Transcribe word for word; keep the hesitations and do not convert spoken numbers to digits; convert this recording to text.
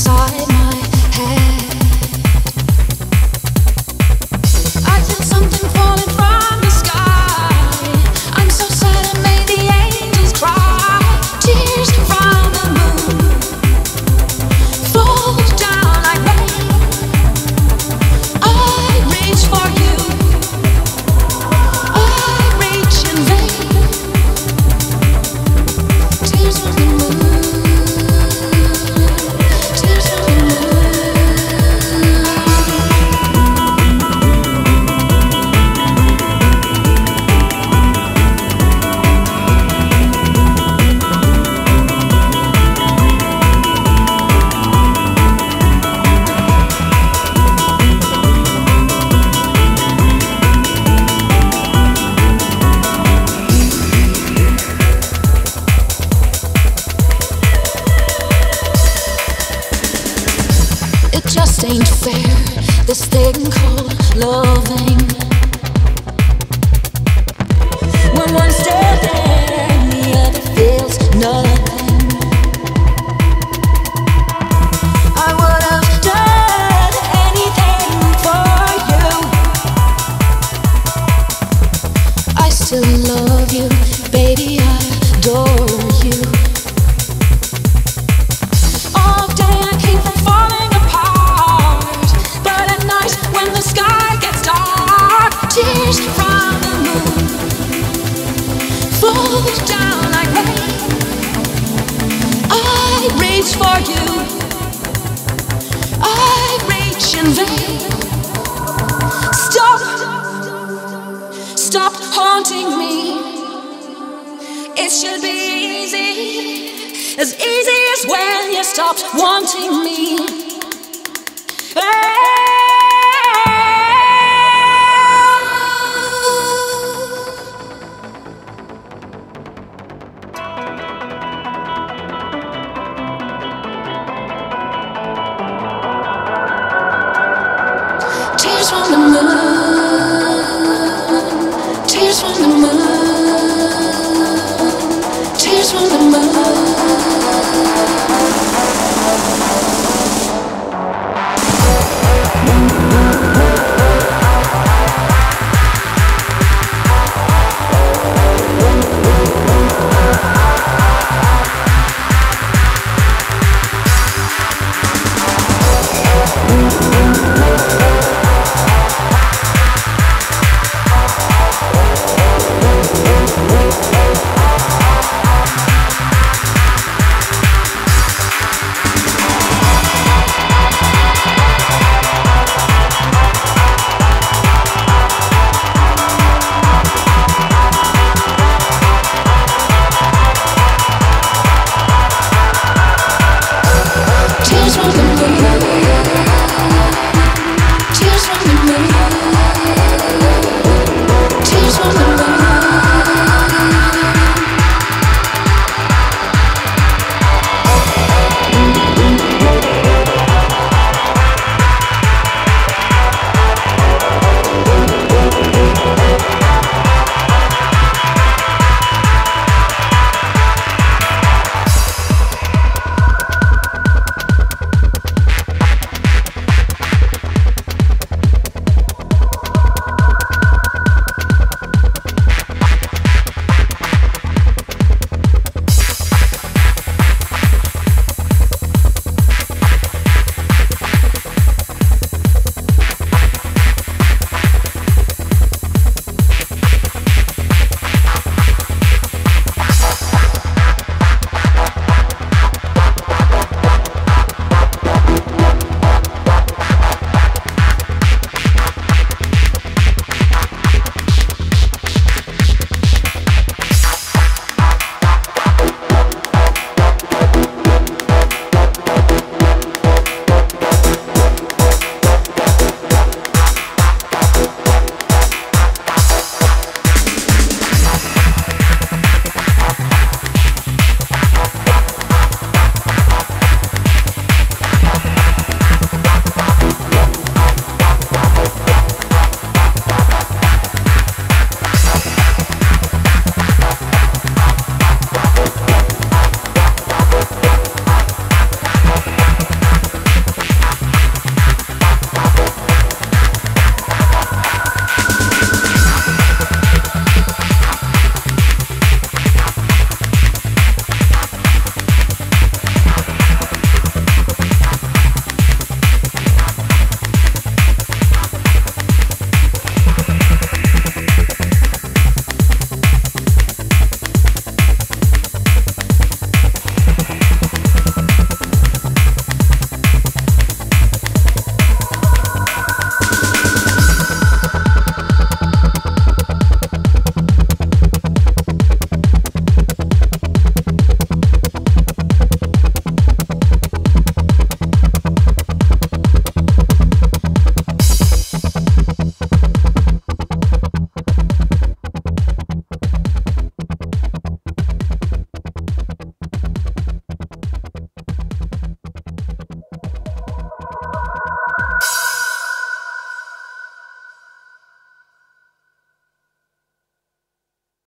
inside my head. I feel something falling from the sky. I'm so sad I made the angels cry. Tears from the moon fall down like rain. I reach for you. I reach in vain. Tears from the moon. Tears from the moon. It just ain't fair, this thing called loving. When one's still there and the other feels nothing. I would have done anything for you. I still love you, baby, I adore you. All day I keep from falling apart, but at night when the sky gets dark, tears from the moon fall down like rain. I reach for you. I reach in vain. Stop, stop haunting me. It should be easy, as easy as when you stopped wanting me. Tears from the